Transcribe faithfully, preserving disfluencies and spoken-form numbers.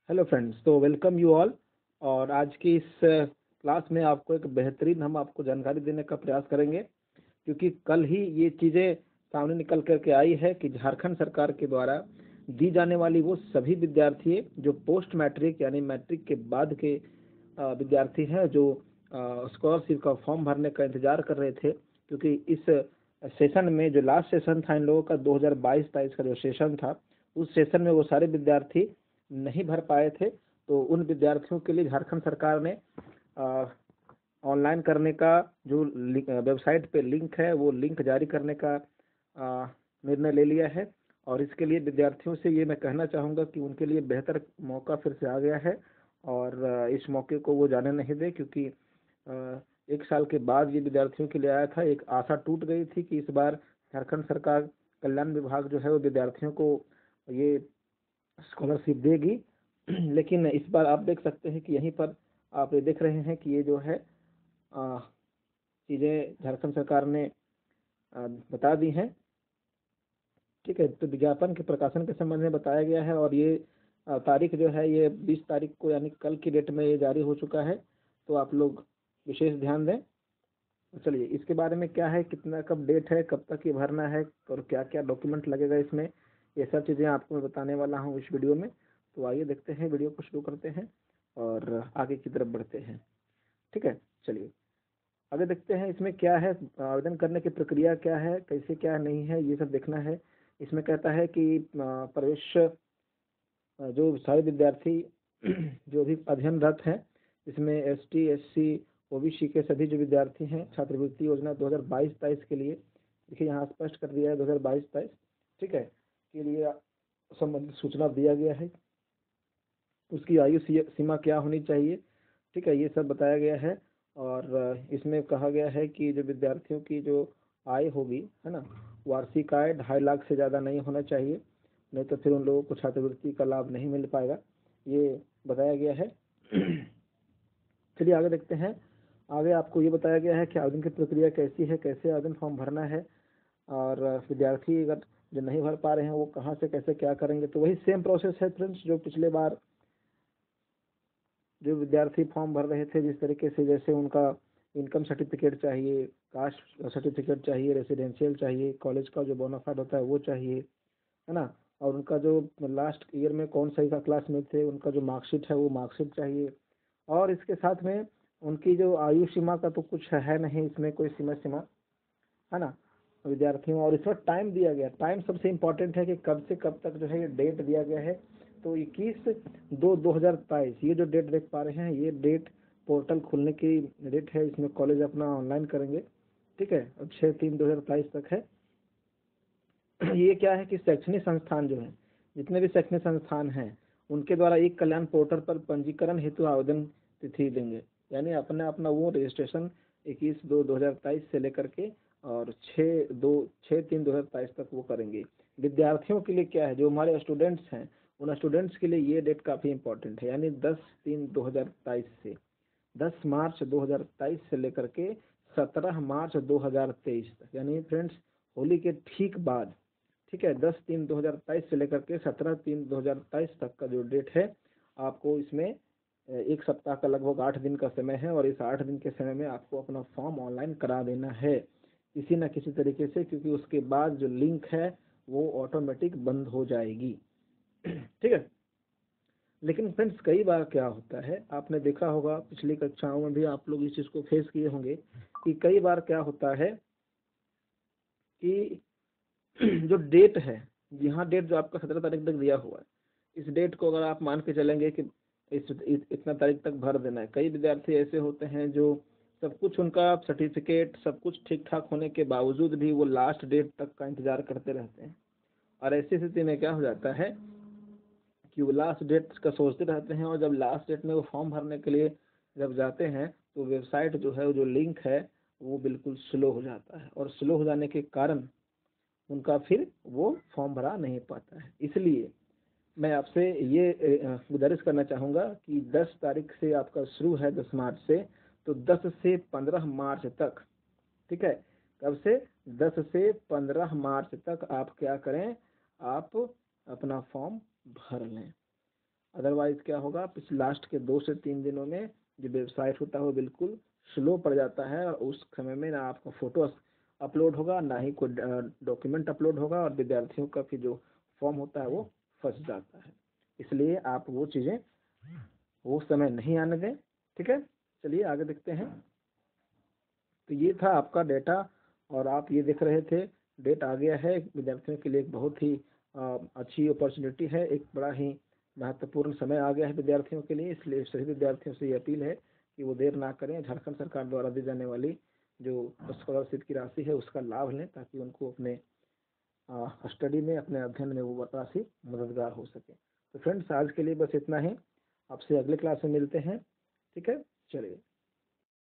Hello friends, तो welcome you all. और आज की इस क्लास में आपको एक बेहतरीन हम आपको जानकारी देने का प्रयास करेंगे, क्योंकि कल ही ये चीज़ें सामने निकल करके आई है कि झारखंड सरकार के द्वारा दी जाने वाली वो सभी विद्यार्थी जो पोस्ट मैट्रिक यानी मैट्रिक के बाद के अ, विद्यार्थी हैं जो स्कॉलरशिप का फॉर्म भरने का इंतजार कर रहे थे, क्योंकि इस सेशन में जो लास्ट सेशन था इन लोगों का दो हज़ार बाईस तेईस का जो सेशन था, उस सेशन में वो सारे विद्यार्थी नहीं भर पाए थे। तो उन विद्यार्थियों के लिए झारखंड सरकार ने ऑनलाइन करने का जो वेबसाइट पे लिंक है वो लिंक जारी करने का आ, निर्णय ले लिया है। और इसके लिए विद्यार्थियों से ये मैं कहना चाहूँगा कि उनके लिए बेहतर मौका फिर से आ गया है, और आ, इस मौके को वो जाने नहीं दे, क्योंकि आ, एक साल के बाद ये विद्यार्थियों के लिए आया था। एक आशा टूट गई थी कि इस बार झारखंड सरकार कल्याण विभाग जो है वो विद्यार्थियों को ये स्कॉलरशिप देगी। लेकिन इस बार आप देख सकते हैं कि यहीं पर आप ये देख रहे हैं कि ये जो है चीज़ें झारखंड सरकार ने आ, बता दी हैं। ठीक है, तो विज्ञापन के प्रकाशन के संबंध में बताया गया है, और ये आ, तारीख जो है ये बीस तारीख को यानी कल की डेट में ये जारी हो चुका है। तो आप लोग विशेष ध्यान दें। चलिए, इसके बारे में क्या है, कितना कब डेट है, कब तक ये भरना है और क्या क्या डॉक्यूमेंट लगेगा इसमें, ये सब चीज़ें आपको मैं बताने वाला हूँ इस वीडियो में। तो आइए देखते हैं, वीडियो को शुरू करते हैं और आगे की तरफ बढ़ते हैं। ठीक है, चलिए आगे देखते हैं इसमें क्या है, आवेदन करने की प्रक्रिया क्या है, कैसे क्या नहीं है, ये सब देखना है। इसमें कहता है कि प्रवेश जो सारे विद्यार्थी जो भी अध्ययनरत हैं, इसमें S T S C OBC के सभी जो विद्यार्थी हैं छात्रवृत्ति योजना दो हज़ार बाईस तेईस के लिए, देखिए यहाँ स्पष्ट कर दिया है दो हज़ार बाईस तेईस, ठीक है, के लिए संबंधित सूचना दिया गया है। उसकी आयु सीमा क्या होनी चाहिए, ठीक है, ये सब बताया गया है। और इसमें कहा गया है कि जो विद्यार्थियों की जो आय होगी, है ना, वार्षिक आय ढाई लाख से ज़्यादा नहीं होना चाहिए, नहीं तो फिर उन लोगों को छात्रवृत्ति का लाभ नहीं मिल पाएगा, ये बताया गया है। चलिए आगे देखते हैं। आगे आपको ये बताया गया है कि आवेदन की प्रक्रिया कैसी है, कैसे आवेदन फॉर्म भरना है, और विद्यार्थी अगर जो नहीं भर पा रहे हैं वो कहाँ से कैसे क्या करेंगे। तो वही सेम प्रोसेस है फ्रेंड्स, जो पिछले बार जो विद्यार्थी फॉर्म भर रहे थे जिस तरीके से, जैसे उनका इनकम सर्टिफिकेट चाहिए, कास्ट सर्टिफिकेट चाहिए, रेसिडेंशियल चाहिए, कॉलेज का जो बोनाफाइड होता है वो चाहिए, है ना, और उनका जो लास्ट ईयर में कौन सा का क्लास में थे उनका जो मार्कशीट है वो मार्कशीट चाहिए। और इसके साथ में उनकी जो आयु सीमा का तो कुछ है नहीं इसमें कोई सीमा सीमा, है ना, विद्यार्थियों। और इसमें टाइम दिया गया, टाइम सबसे इम्पोर्टेंट है कि कब से कब तक जो है ये डेट दिया गया है। तो इक्कीस दो दो हज़ार तेईस ये जो डेट देख पा रहे हैं ये डेट पोर्टल खुलने की डेट है, इसमें कॉलेज अपना ऑनलाइन करेंगे। ठीक है, अब छः तीन दो हज़ार तेईस तक है। ये क्या है कि शैक्षणिक संस्थान जो है, जितने भी शैक्षणिक संस्थान हैं उनके द्वारा एक कल्याण पोर्टल पर पंजीकरण हेतु आवेदन तिथि देंगे, यानी अपना अपना वो रजिस्ट्रेशन इक्कीस दो दो हज़ार तेईस से लेकर के और छः दो छः तीन दो हज़ार तेईस तक वो करेंगे। विद्यार्थियों के लिए क्या है, जो हमारे स्टूडेंट्स हैं उन स्टूडेंट्स के लिए ये डेट काफ़ी इंपॉर्टेंट है, यानी दस तीन दो हज़ार तेईस से दस मार्च दो हज़ार तेईस से लेकर के सत्रह मार्च दो हज़ार तेईस तक, यानी फ्रेंड्स होली के ठीक बाद। ठीक है, दस तीन दो हज़ार तेईस से लेकर के सत्रह तीन दो हज़ार तेईस तक का जो डेट है, आपको इसमें एक सप्ताह का लगभग आठ दिन का समय है, और इस आठ दिन के समय में आपको अपना फॉर्म ऑनलाइन करा देना है किसी न किसी तरीके से, क्योंकि उसके बाद जो लिंक है वो ऑटोमेटिक बंद हो जाएगी। ठीक है, लेकिन फ्रेंड्स कई बार क्या होता है, आपने देखा होगा पिछली कक्षाओं में भी आप लोग इस चीज़ को फेस किए होंगे कि कई बार क्या होता है कि जो डेट है, यहाँ डेट जो आपका सत्रह तारीख तक दिया हुआ है, इस डेट को अगर आप मान के चलेंगे कि इस इतना तारीख तक भर देना है, कई विद्यार्थी ऐसे होते हैं जो सब कुछ उनका सर्टिफिकेट सब कुछ ठीक ठाक होने के बावजूद भी वो लास्ट डेट तक का इंतज़ार करते रहते हैं। और ऐसी स्थिति में क्या हो जाता है कि वो लास्ट डेट का सोचते रहते हैं, और जब लास्ट डेट में वो फॉर्म भरने के लिए जब जाते हैं तो वेबसाइट जो है, जो लिंक है वो बिल्कुल स्लो हो जाता है, और स्लो हो जाने के कारण उनका फिर वो फॉर्म भरा नहीं पाता है। इसलिए मैं आपसे ये गुजारिश करना चाहूँगा कि दस तारीख से आपका शुरू है, दस मार्च से, तो दस से पंद्रह मार्च तक, ठीक है, कब से, दस से पंद्रह मार्च तक आप क्या करें, आप अपना फॉर्म भर लें। अदरवाइज क्या होगा, पिछले लास्ट के दो से तीन दिनों में जो वेबसाइट होता है वो बिल्कुल स्लो पड़ जाता है, और उस समय में ना आपका फोटो अपलोड होगा, ना ही कोई डॉक्यूमेंट अपलोड होगा, और विद्यार्थियों का फिर जो फॉर्म होता है वो फंस जाता है। इसलिए आप वो चीज़ें वो समय नहीं आने दें। ठीक है, चलिए आगे देखते हैं। तो ये था आपका डेटा, और आप ये देख रहे थे डेट आ गया है विद्यार्थियों के लिए, एक बहुत ही आ, अच्छी अपॉर्चुनिटी है, एक बड़ा ही महत्वपूर्ण समय आ गया है विद्यार्थियों के लिए। इसलिए सभी विद्यार्थियों से ये अपील है कि वो देर ना करें, झारखंड सरकार द्वारा दी जाने वाली जो स्कॉलरशिप की राशि है उसका लाभ लें, ताकि उनको अपने स्टडी में, अपने अध्ययन में वो राशि मददगार हो सके। तो फ्रेंड्स, आज के लिए बस इतना ही, आपसे अगले क्लास में मिलते हैं। ठीक है, चलिए।